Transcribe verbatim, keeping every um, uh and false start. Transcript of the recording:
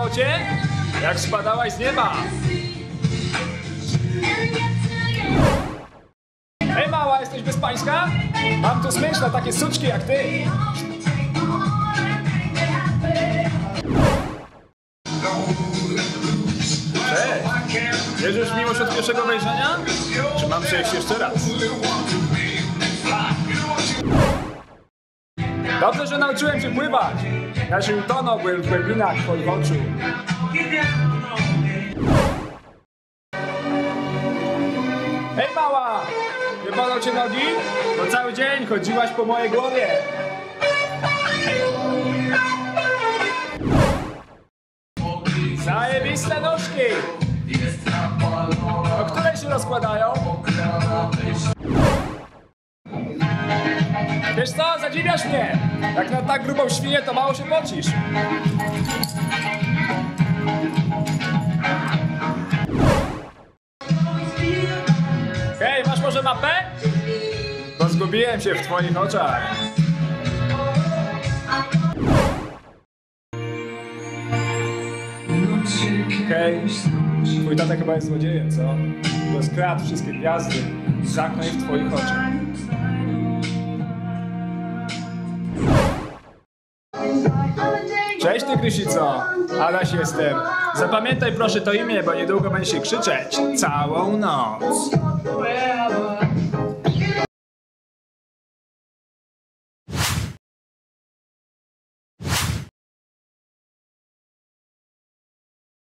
bolało cię? Jak spadałaś z nieba? Hej mała, jesteś bezpańska? Mam tu smycz na takie suczki jak ty. Cześć! Wierzysz w miłość od pierwszego wejrzenia? Czy mam przejść jeszcze raz? Dobrze, że nauczyłem cię pływać. Ja się utonąłbym w głębinach twoich oczu. Hej mała! Nie bolą cię nogi? Bo cały dzień chodziłaś po mojej głowie. Zajebiste nóżki! O której się rozkładają? Wiesz co? Zadziwiasz mnie! Jak na tak grubą świnię, to mało się pocisz. Hej, masz może mapę? Bo zgubiłem się w twoich oczach. Hej, twój tata chyba jest złodziejem, co? Bo skradł wszystkie gwiazdy i zamknął je w twoich oczach. Cześć ty, Krysico! Adaś jestem. Zapamiętaj proszę to imię, bo niedługo będzie się krzyczeć całą noc.